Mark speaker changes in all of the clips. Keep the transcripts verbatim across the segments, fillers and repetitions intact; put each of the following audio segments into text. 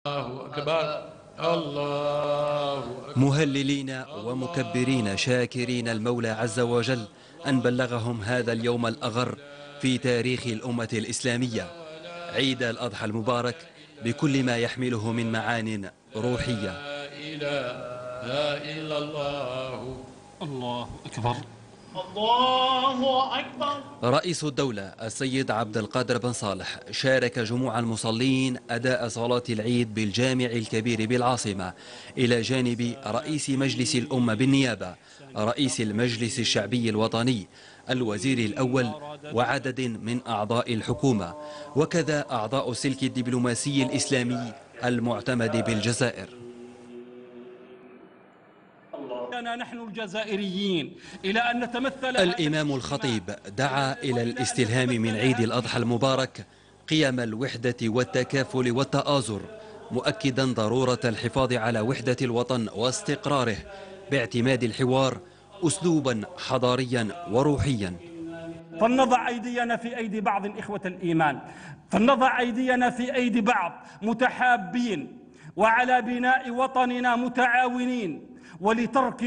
Speaker 1: الله أكبر الله أكبر.
Speaker 2: مهللين ومكبرين شاكرين المولى عز وجل أن بلغهم هذا اليوم الأغر في تاريخ الأمة الإسلامية، عيد الأضحى المبارك، بكل ما يحمله من معان روحية.
Speaker 1: لا إله إلا الله.
Speaker 3: الله أكبر.
Speaker 4: الله أكبر.
Speaker 2: رئيس الدولة السيد عبد القادر بن صالح شارك جموع المصلين أداء صلاة العيد بالجامع الكبير بالعاصمة، إلى جانب رئيس مجلس الأمة بالنيابة، رئيس المجلس الشعبي الوطني، الوزير الأول، وعدد من أعضاء الحكومة، وكذا أعضاء السلك الدبلوماسي الإسلامي المعتمد بالجزائر.
Speaker 3: نحن الجزائريين إلى أن نتمثل.
Speaker 2: الإمام الخطيب دعا إلى الاستلهام من عيد الأضحى المبارك قيم الوحدة والتكافل والتآزر، مؤكدا ضرورة الحفاظ على وحدة الوطن واستقراره باعتماد الحوار أسلوبا حضاريا وروحيا.
Speaker 3: فلنضع أيدينا في أيدي بعض إخوة الإيمان، فلنضع أيدينا في أيدي بعض متحابين، وعلى بناء وطننا متعاونين، ولترك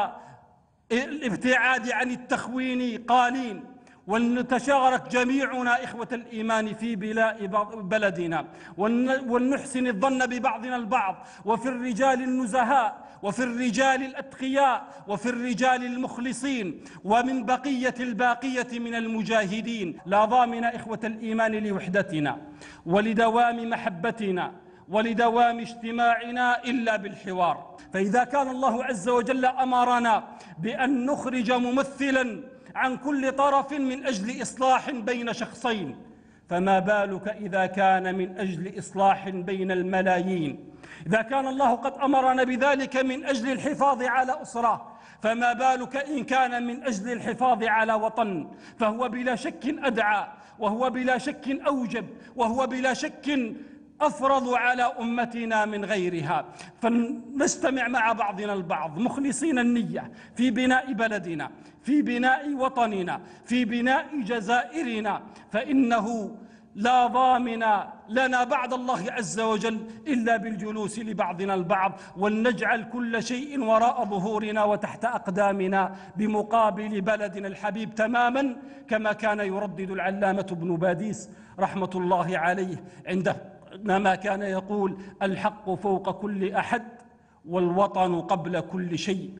Speaker 3: والابتعاد عن التخوين قالين، ولنتشارك جميعنا إخوة الإيمان في بلاء بلدنا، ولنحسن الظن ببعضنا البعض، وفي الرجال النزهاء، وفي الرجال الأتقياء، وفي الرجال المخلصين، ومن بقية الباقية من المجاهدين. لا ضامن إخوة الإيمان لوحدتنا ولدوام محبتنا ولدوام اجتماعنا إلا بالحوار. فإذا كان الله عز وجل أمرنا بأن نخرج ممثلا عن كل طرف من أجل إصلاح بين شخصين، فما بالك إذا كان من أجل إصلاح بين الملايين؟ إذا كان الله قد أمرنا بذلك من أجل الحفاظ على أسرة، فما بالك إن كان من أجل الحفاظ على وطن؟ فهو بلا شك أدعى، وهو بلا شك أوجب، وهو بلا شك أفرض على أمتنا من غيرها. فنجتمع مع بعضنا البعض مخلصين النية في بناء بلدنا، في بناء وطننا، في بناء جزائرنا، فإنه لا ضامن لنا بعد الله عز وجل إلا بالجلوس لبعضنا البعض، ولنجعل كل شيء وراء ظهورنا وتحت أقدامنا بمقابل بلدنا الحبيب، تماما كما كان يردد العلامة ابن باديس رحمة الله عليه عندما كان يقول: الحق فوق كل أحد، والوطن قبل كل شيء.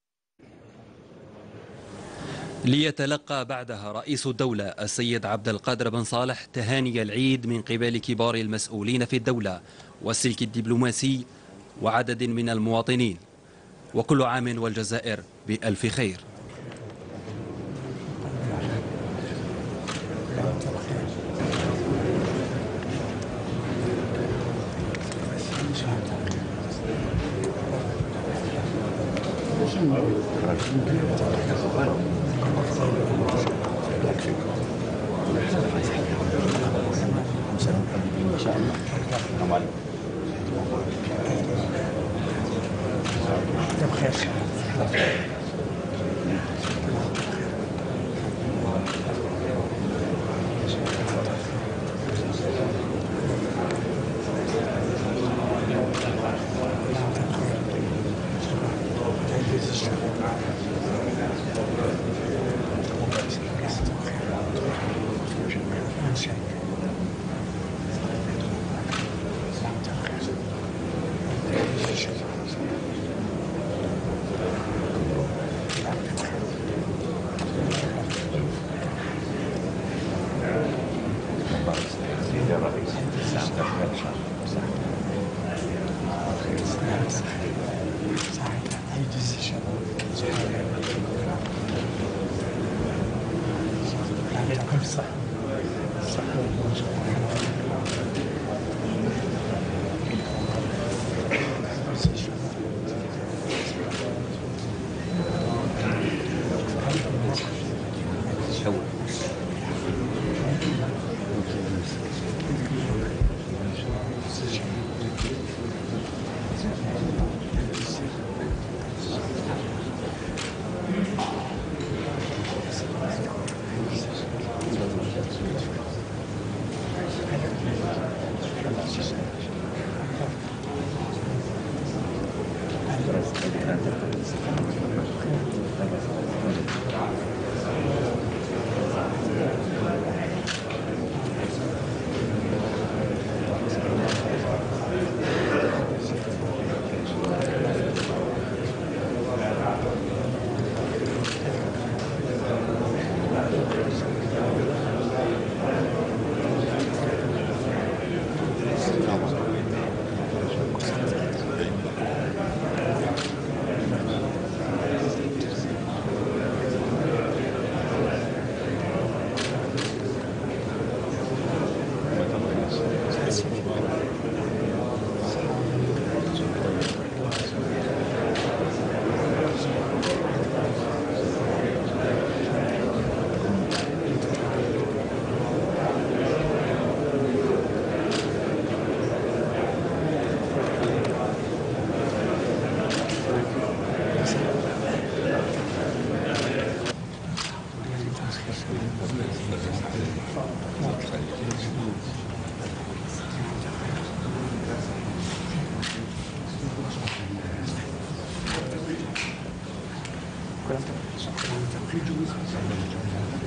Speaker 2: ليتلقى بعدها رئيس الدولة السيد عبد القادر بن صالح تهاني العيد من قبل كبار المسؤولين في الدولة والسلك الدبلوماسي وعدد من المواطنين. وكل عام والجزائر بألف خير.
Speaker 5: صح.
Speaker 4: سلامتك.